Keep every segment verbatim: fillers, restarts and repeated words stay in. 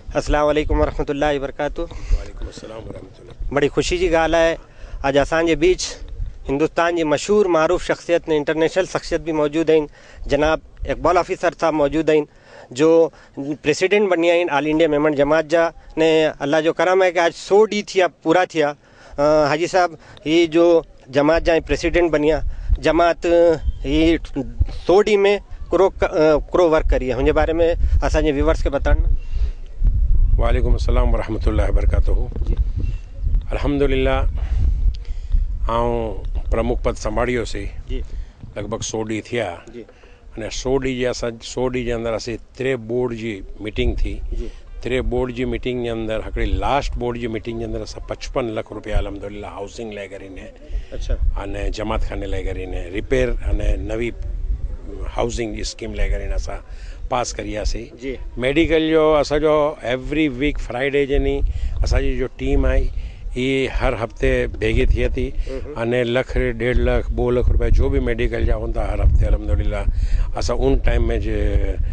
अस्सलाम वालेकुम वरहमतुल्लाहि वबरकातुहू। वालेकुम अस्सलाम वरहमतुल्लाह। बड़ी खुशी जी ॻाल्हि आहे, अॼु असांजे बीच हिंदुस्तान जी मशहूर मारूफ़ शख्सियत ने इंटरनेशनल शख्सियत भी मौजूद आहिनि। जनाब इकबाल ऑफिसर साहब मौजूद आहिनि जो प्रेसिडेंट बनिया आहिनि ऑल इंडिया मेमन जमात जा। ने अल्लाह जो करम है कि आज सौ ॾींहं थिया पूरा थिया। हाजी साहब ही जो जमात जा प्रेसिडेंट बनिया जमात ही सौ ॾींहं में करो करो वर्क करी है, हुनजे बारे में असांजे व्यूवर्स के बताना। वालेकुम अस्सलाम वरहमतुल्लाहि वबरकातुहू। अल्हम्दुलिल्लाह आऊं प्रमुख पद संभाळियोसीं लगभग सौ ॾींहं थिया अने सौ ॾींहं जे असां सौ ॾींहं जे अंदरि असीं टे बोर्ड जी मीटिंग थी। टे बोर्ड जी मीटिंग जे अंदरि हिकिड़ी लास्ट बोर्ड जी मीटिंग जे अंदरि असां पचपन लख रुपया अल्हम्दुलिल्लाह हाउसिंग लाइ કરીને अच्छा अने जमात खाने लाइ કરીને रिपेयर अने नवी हाउसिंग जी स्कीम लाइ કરીને असां पास करियासीं। मेडिकल जो असांजो एवरी वीक फ्राइडे जनी असांजी जो टीम आई ये हर हफ्ते भेगी थिए थी अने लख डेढ़ लख दो लख रुपया जो भी मेडिकल जा होंदा हर हफ्ते अल्हम्दुलिल्लाह असां उन टाइम में जे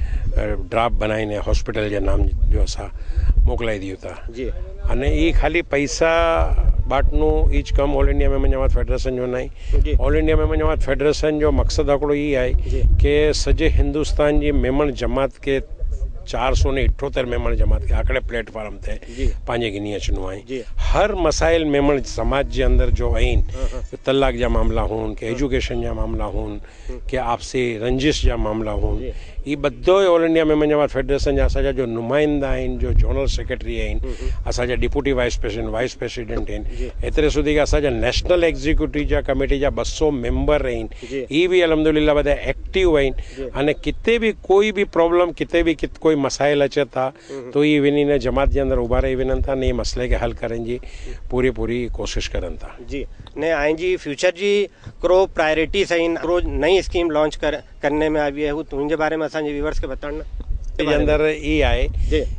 ड्राफ्ट बनाईने हॉस्पिटल जे नाम जो असां मोकिलाई दियूं था। अने ये खाली पैसा बाटनो ईच कम all India Memon Jamat federation जो नहीं। All India Memon Jamat federation जो मकसद हिकिड़ो ई आहे कि सॼे हिंदुस्तान जी मेमन जमात के चार सौ ने अठोतर मेमन जमात के आकड़े प्लेटफॉर्म थे पंहिंजे गिनी अचणो आहे। हर मसाइल मेमन समाज के अंदर जो आहिनि, तलाक जा मामला होन के एजुकेशन जा मामला होन के आपसी रंजिश जा मामला होन, ये बधो all India Memon Jamat federation जा असांजा जो नुमाइंदा आहिनि, जो जनरल सेक्रेटरी आहिनि, असांजा deputy vice president vice president आहिनि, एतिरे सुधी कि असांजा नेशनल एग्जीक्यूटिव जा कमेटी जा ॿ सौ मेंबर आहिनि, ये भी अल्हम्दुलिल्लाह वधा एक्टिव आहिनि। अने किते भी कोई भी प्रॉब्लम किते भी कित कोई मसाइल अचे था तो ये वञी ने जमात जे अंदरि उभारे वञनि था ने मसले के हल करण जी पूरी पूरी कोशिश करनि था। जी ने आई जी फ्यूचर जी करो प्रायोरिटीज आहिनि, करो नई स्कीम लॉन्च कर करने में आई है, उनके बारे में असांजे व्यूवर्स के बताना। जे अंदरि ई आहे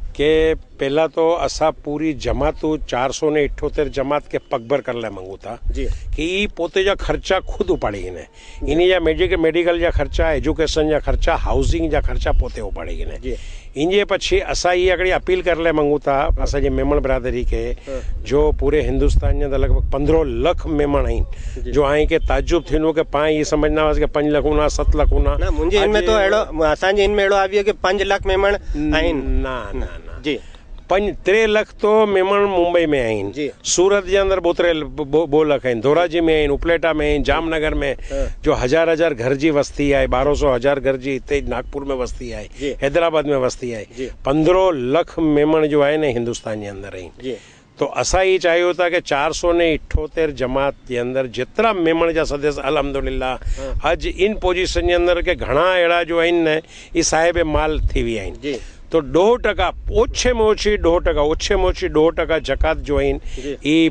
कि पहला तो असा पूरी जमातू चार सौ ने अठोतेर जमात के पगभर कर लाइ मंगू था कि ई पोते जा खर्चा खुद उपाड़ी गिने, इन जा मेडिकल मेडिकल जा खर्चा, एजुकेशन जा खर्चा, हाउसिंग जा खर्चा पोते उपाड़ी गिने। इनजे पछी असा ये हिकिड़ी अपील कर लाइ मंगू था असांजे मेमन बिरादरी के जो पूरे हिंदुस्तान जे अंदरि लगभग पंद्रह लख मेमन आहिनि जो आई के ताजुब थींदो कि पाण ये समझना हुआ कि पंज लख हूंदा सत लख हूंदा। ना मुंहिंजे इनमें तो अहिड़ो असांजे इनमें अहिड़ो आयो कि पंज लख मेमन आहिनि। ना ना ना जी पंज टे लख तो मेमन मुंबई में आहिनि, सूरत जे अंदरि बोतरे बो लख आहिनि, धोराजी में आहिनि, उपलेटा में आहिनि, जामनगर में जो हज़ार हज़ार घर जी वस्ती आहे, बारह सौ हज़ार घर जी हिते नागपुर में वस्ती आहे, हैदराबाद में वस्ती आहे, पंद्रह लख मेमन जो आहे न हिंदुस्तान जे अंदरि आहिनि। तो असां ये चाहियो था कि चार सौ ने अठोतेर जमात के अंदर जितना मेमन जा सदस्य अल्हम्दुलिल्लाह अज इन पोजीशन के अंदर के घना अड़ा जो आहिनि न ये साहिब माल थी विया आहिनि। तो दो टका ओछे में ओछी दो टका ओछे में ओछी दो टका जकात जो आहिनि ई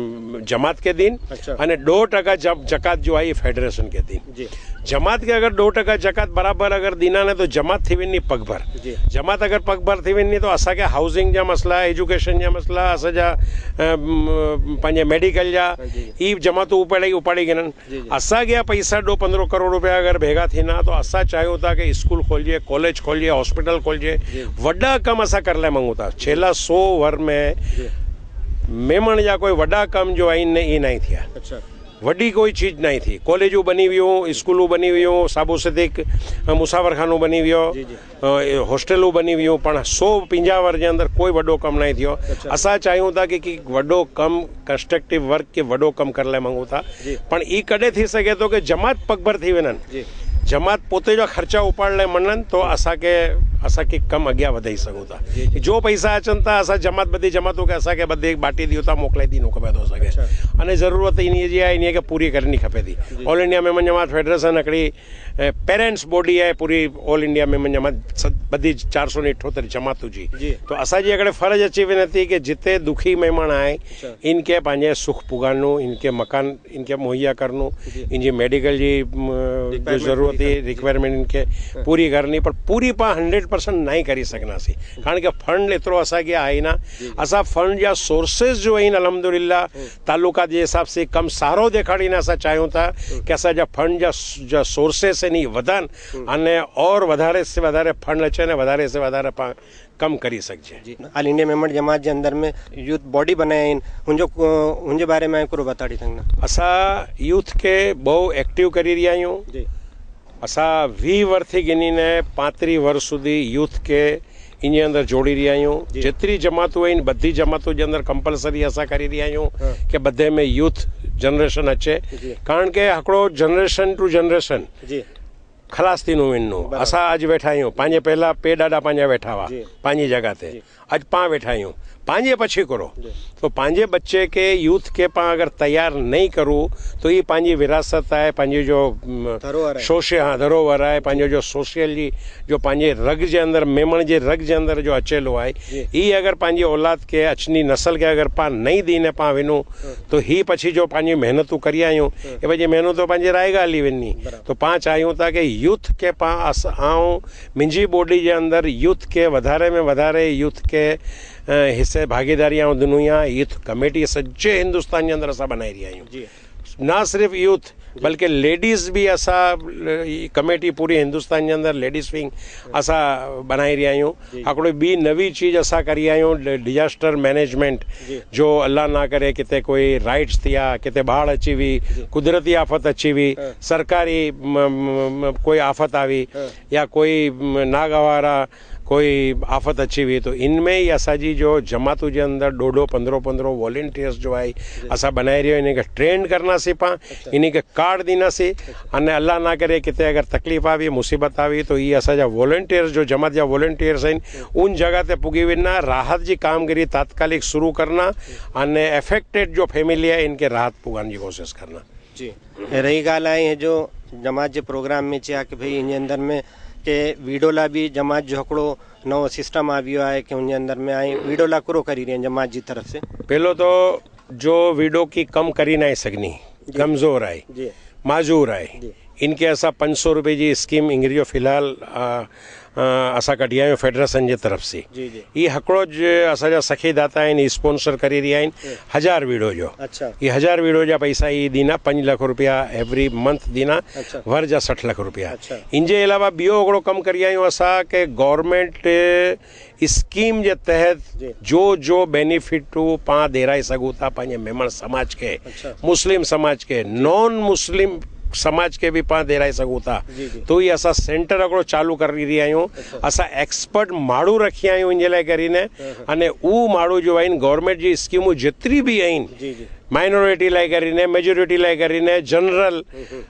जमात के दिन अने दो टका जब जकात जो आई फेडरेशन के दिन। जमात के अगर दो टका जकात बराबर अगर दीना ने तो जमात थी वनी पगभर, जमात अगर पगभर थी वनी तो असा के हाउसिंग जा मसला, एजुकेशन जा मसला, असा पंहिंजे मेडिकल जा ई जमात उपाड़ी उपाड़ी गिननि। असा गया पैसा दो पंद्रह करोड़ रुपया अगर भेगा थी ना तो असा चाहियो था कि स्कूल खोलिए, कॉलेज खोलिए, हॉस्पिटल खोलिए, वड्डा कम असा कर लाइ मंगू था। छेला सौ वर में मेमन जा कोई वड्डा कम जो आहिनि ई नहीं थिया, वड्डी कोई चीज़ नहीं थी। कॉलेजूं बनी वियूं, स्कूलूं बनी वियूं, साबो सिद्दीक मुसाफ़िरखानो बनी वियो, हॉस्टलूं बनी वियूं, पण सौ पिंजावर जे अंदरि कोई वॾो कमु न थियो। असां चाहियूं था कि की वॾो कमु कंस्ट्रक्टिव वर्क के वॾो कमु करण लाइ मंगू था, पण ई कॾहिं थी सघे थो कि जमात पगभर थी वञनि, जमात पोते जो खर्चा उपाड़ लाइ मञनि तो असांखे असांखे कमु अॻियां वधाए सघूं था। जो पैसा अचनि था असां जमात बधी जमातों खे असांखे बधे बाटी ॾियूं था, मोकिलाए थी खपे थो असांखे अने ज़रूरत इन जी आहे, इन खे पूरी करणी खपे थी। All India Memon Jamat federation हिकिड़ी पेरेंट्स बॉडी आहे पूरी ऑल इंडिया मेमन जमात बधी चार सौ ने अठोतर जमातूं जी। तो असांजी हिकिड़े फ़र्ज़ अची वञे थी कि जिते दुखी मेहमान आहे इनके पंहिंजे सुख पुगानो, इनके मकान इनके मुहैया करनो, इनकी मेडिकल जी जो ज़रूरत है रिक्वायरमेंट इनके पूरी करनी, पर पूरी पा हंड्रेड परसेंट नहीं करी सकनासी कारण के फंड एतिरो असांखे आहे न। असां फंड जा सोर्सेस जो आहिनि अल्हम्दुलिल्लाह तालुका जे हिसाब से कम सारो ॾेखारीने असां चाहियूं था कि असांजा फंड जा जा सोर्सेस आहिनि वधनि अने और वधारे से वधारे फंड अचे ने वधारे से वधारे कम करी सघिजे। जी ऑल इंडिया मेमण जमात जे अंदर में यूथ बॉडी बनाया आहिनि, हुनजो हुनजे बारे में कुरो बताड़ी सघंदा। असां यूथ खे बहु एक्टिव करी रहिया आहियूं। जी असां वीह वर्षी गिनीने પાંત્રીસ वर्ष સુધી यूथ के इन अंदर जोड़ी रहिया आहियूं। जेतिरी जमातूं आहिनि बधी जमातूं जे अंदर कंपलसरी असां करी रहिया आहियूं कि बधे में यूथ जनरेशन अचे, कारण के हिकिड़ो जनरेशन टू जनरेशन खलास थींदो वञिणो। असां अॼु वेठा आहियूं, पंहिंजे पहिला पे ॾाढा पंहिंजा वेठा हुआ पंहिंजी जॻह ते, अॼु पाण वेठा आहियूं पंहिंजे पछी करो। तो पंहिंजे बच्चे के यूथ के पाण अगर तैयार नहीं करूं तो ये पंहिंजी विरासत है, पंहिंजो जो सोशल हाँ धरोहर है, पंहिंजो जो सोशल जी जो पंहिंजे रग जे अंदर मेमण जे रग जे अंदर जो अचेलो है, ये अगर पंहिंजी औलाद के अचनी नस्ल के अगर पाण नहीं दीने पाण विनू तो ही पछी जो पंहिंजी मेहनतूं करी आहियूं ये पंहिंजी मेहनतूं पंहिंजे रायगा हली वञी। तो पाण चाहियूं था कि यूथ के पाण आऊं मुंहिंजी बॉडी जे अंदर यूथ के वधारे में वधारे यूथ के हिस्से भागीदारी ऐं दुनिया यूथ कमेटी सॼे हिंदुस्तान जे अंदरि असां बनाए रहिया आहियूं। ना सिर्फ़ु यूथ बल्कि लेडीज़ बि असां कमेटी पूरी हिंदुस्तान जे अंदरि लेडीज़ विंग असां बनाए रहिया आहियूं। हिकिड़ो ॿी नवी चीज़ असां करी आहियूं डिजास्टर मैनेजमेंट, जो अल्लाह ना करे किथे कोई राइट्स थिया, किथे बाढ़ अची हुई, कुदरती आफ़त अची हुई, सरकारी कोई आफ़त आई या कोई नागवारा कोई आफ़त अची हुई, तो इनमें ही असांजी जो जमातूं जे अंदर ॾोढो पंद्रहों पंद्रहों वॉलंटियर्स जो आहे असां बनाए रहियो, इन खे ट्रेन करनासीं पाण, इन खे कार्ड ॾींदासीं, अने अल्लाह ना करे किथे अगर तकलीफ़ आई मुसीबत आई तो ये असांजा वॉलंटियर्स जो जमात जा वॉलंटियर्स आहिनि उन जगह ते पुगी वञा, राहत जी कामगिरी तात्कालिक शुरू करना, अने एफेक्टेड जो फैमिली है इनके राहत पुगाने की कोशिश करना। जी रही ॻाल्हि आहे जो जमात जे प्रोग्राम में चया कि भाई इन अंदर में के वीडोला भी जमात जो हिकिड़ो नओं सिस्टम आ वियो आहे कि उनजे अंदर में आई वीडोला कुरो करी रही जमात जी तरफ से। पहलो तो जो वीडो की कम करी ना सघनी, कमज़ोर आहे, माजूर आहे, इनके असां पंज सौ रुपए जी स्कीम इंग्रियो फिलहाल असां कढी आहियूं फेडरेशन जे तरफ से। ये हिकिड़ो असांजा सखी दाता आहिनि स्पॉन्सर करी रहिया आहिनि हज़ार वीडो जो। अच्छा ये हज़ार वीडो जा पैसा ये दीना पंज लख रुपया एवरी मंथ दीना। अच्छा। वर जा सठ लख रुपया। अच्छा। इनजे अलावा ॿियो हिकिड़ो कमु करी आहियूं असां के गवर्नमेंट स्कीम जे तहत जो जो बेनिफिटूं पाण ॾेराए सघूं था पंहिंजे मेमण समाज के। अच्छा। मुस्लिम समाज के, नॉन मुस्लिम समाज के भी पाण ॾेराए सघूं था, तो ये असां सेंटर हिकिड़ो चालू करी रहिया आहियूं। असां एक्सपर्ट माण्हू रखी आहियूं इन जे लाइ કરીને, अने उहे माण्हू जो आहिनि गवर्नमेंट जी स्कीमूं जेतिरी बि आहिनि माइनॉरिटी लाइ કરીને, मेजोरिटी लाइ કરીને, जनरल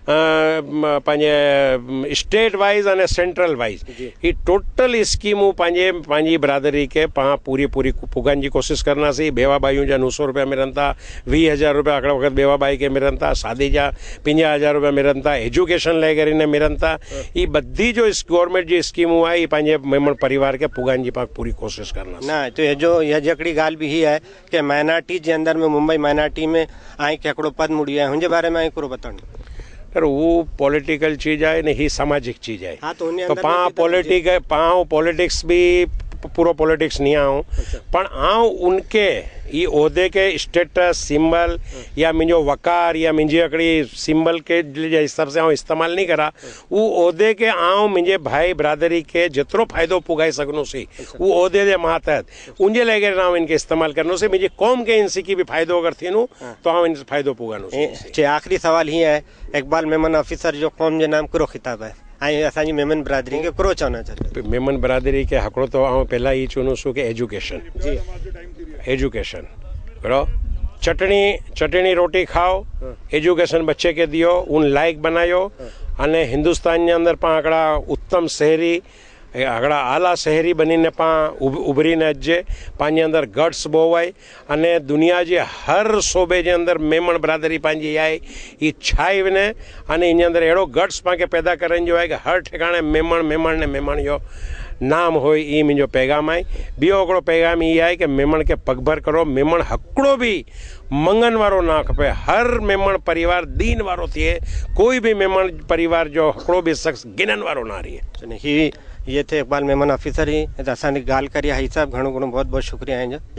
पंहिंजे स्टेट वाइज अने सेंट्रल वाइज ही टोटल स्कीमूं पंहिंजे पंहिंजी बिरादरी के पाण पूरी पूरी पुगाइण जी कोशिश करंदासीं। बेवा बाइयूं जा नौ सौ रुपया मिलनि था, वीह हज़ार रुपया हिकिड़े वक़्तु बेवा बाई खे मिलनि था, शादी जा पंजाह हज़ार रुपया मिलनि था, एजुकेशन लाइ કરીને मिलनि था। ही बधी जो गवर्नमेंट जी स्कीमूं आहे ही पंहिंजे मेमण परिवार के पुगाइण जी पाण पूरी कोशिश करंदासीं। न तो जो इहा हिकिड़ी ॻाल्हि बि ही आहे कि माइनॉरिटी जे अंदर में मुंबई माइनॉरिटी में आई के हिकिड़ो पद मुड़ी आहे, हुनजे बारे में आई कुरो बताऊं। पर वो पॉलिटिकल चीज है न, ही सामाजिक चीज है। हाँ, तो, तो पाँ पॉलिटिक पाँ पॉलिटिक्स भी पूरा पॉलिटिक्स नहीं आऊँ। अच्छा। पर आऊँ उनके ये ओहदे के स्टेटस सिंबल या मुझो वकार या मुझी हिकिड़ी सिंबल के हिसाब से आऊँ इस्तेमाल नहीं करा। वो ओहदे के आऊँ मुझे भाई बिरादरी के जितरो फायदो पुगाए सघनोसी वो ओहदे जे मातहत उनजे लाइ करे आऊँ इनके इस्तेमाल करनोसी। मुझे कौम के इनसे की भी फायदो अगर थीनो तो आऊँ इनसे फायदो पुगानोसी। आखिरी सवाल ही है, इकबाल मेमन ऑफिसर जो कौम जे नाम करो खिताब है असांजी मेमन बिरादरी के करो चवना चाहते। मेमन बिरादरी के हिकिड़ो तो आऊं पहला ही चवंदुसि कि एजुकेशन जी एजुकेशन करो, चटनी चटनी रोटी खाओ, एजुकेशन बच्चे के दियो, उन लायक बनायो, अने हिंदुस्तान के अंदर पाण हिकिड़ा उत्तम शहरी हिकिड़ा आला शहरी बनीने पाण उभरीने अचे, पंहिंजे अंदर गट्स बो आहे, अने दुनिया जे हर सूबे जे अंदर मेमण बिरादरी पंहिंजी आहे ही छाई वञे, अने इन अंदर अहिड़ो गट्स पाण खे पैदा करण जो आहे कि हर ठिकाणे मेमण मेमण ने मेमण जो नाम हो। ई मुंहिंजो पैगाम आहे। ॿियो हिकिड़ो पैगाम इहो आहे कि मेमण खे पगभर करो, मेमण हिकिड़ो बि मंगन वारो ना खपे, हर मेमण परिवार दीन वारो थिए, कोई भी मेमण परिवार जो हिकिड़ो भी शख्स गिनन वारो ना रहे। ही ये थे इकबाल मेमन ऑफिसर ही असांजी ॻाल्हि करी, हाई साहब घणो घणो बहुत बहुत शुक्रिया आहिनि।